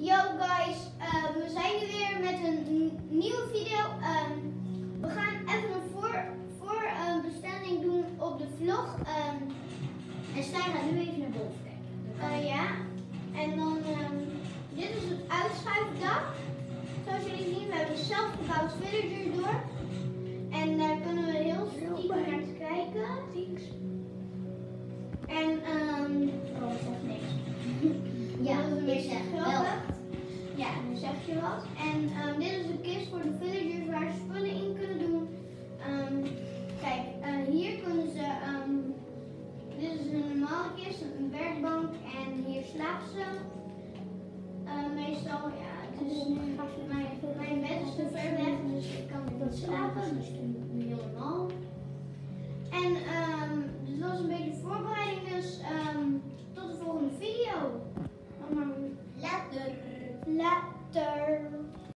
Yo guys, we zijn nu weer met een nieuwe video. We gaan even een voorbestelling doen op de vlog. En Stijn gaat nu even naar boven kijken. Ja. En dan, dit is het uitschuifdak. Zoals jullie zien, we hebben een zelfgebouwd villager door. En daar kunnen we heel stiekem naar kijken. En, oh, ik zeg niks. Ja, dat is een beetje grappig. Ja, nu zeg je wat. En dit is een kist voor de villagers waar ze spullen in kunnen doen. Kijk, hier kunnen ze, dit is een normale kist, een werkbank en hier slapen ze. Meestal, ja, het is, mijn bed is te ver weg, dus ik kan niet slapen, dus ik doe het heel normaal. En dit was een beetje voorbereiding, dus tot de volgende video. Later.